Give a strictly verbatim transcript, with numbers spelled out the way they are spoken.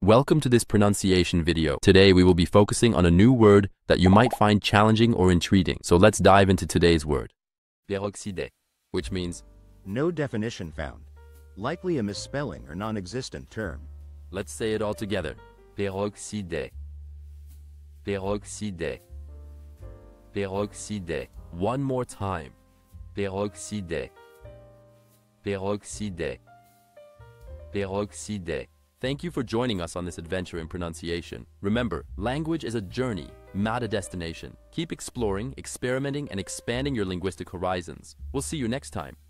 Welcome to this pronunciation video. Today we will be focusing on a new word that you might find challenging or intriguing. So let's dive into today's word. Peroxidais, which means no definition found. Likely a misspelling or non-existent term. Let's say it all together. Peroxidais. Peroxidais. Peroxidais. One more time. Peroxidais. Peroxidais. Peroxidais. Thank you for joining us on this adventure in pronunciation. Remember, language is a journey, not a destination. Keep exploring, experimenting, and expanding your linguistic horizons. We'll see you next time.